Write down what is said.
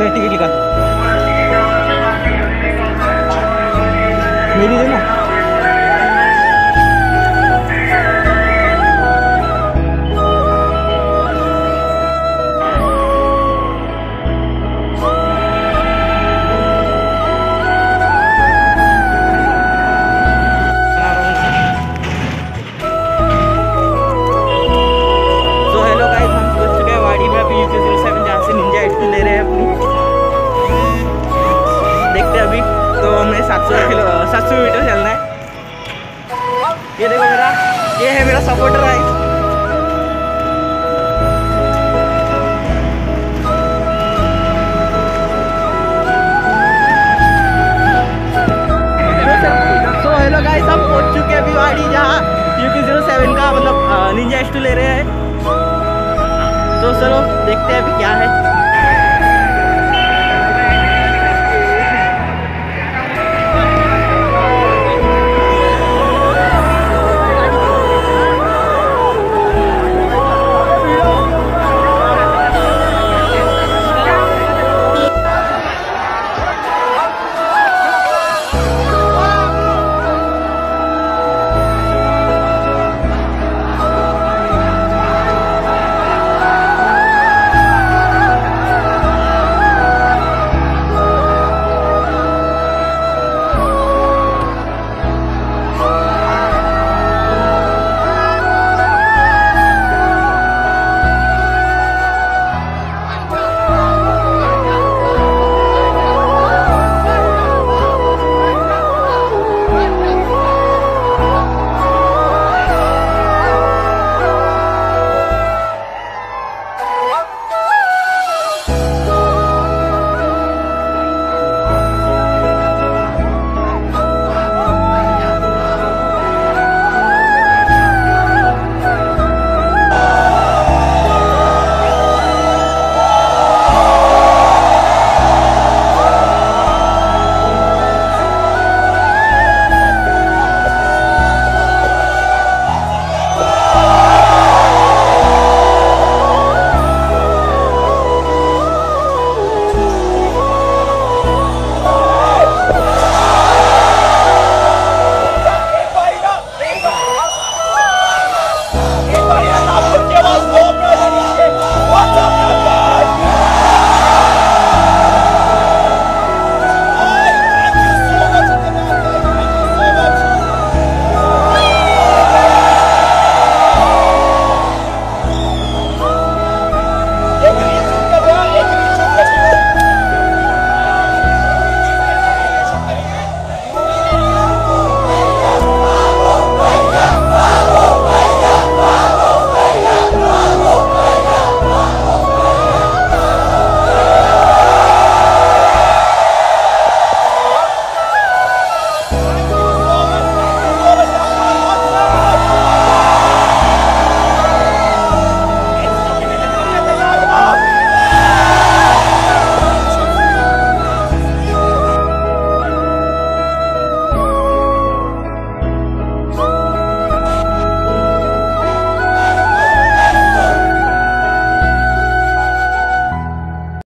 Ticket निकाल, मेरी दे ना। देखते हैं अभी तो हमें 700 मीटर चलना है। ये देखो मेरा, ये है मेरा सपोर्टर है। तो हेलो गाइस, हम पहुंच चुके हैं अभी वाड़ी, जहाँ UP-07 का मतलब निंजा H2 ले रहे हैं। तो चलो देखते हैं अभी क्या है।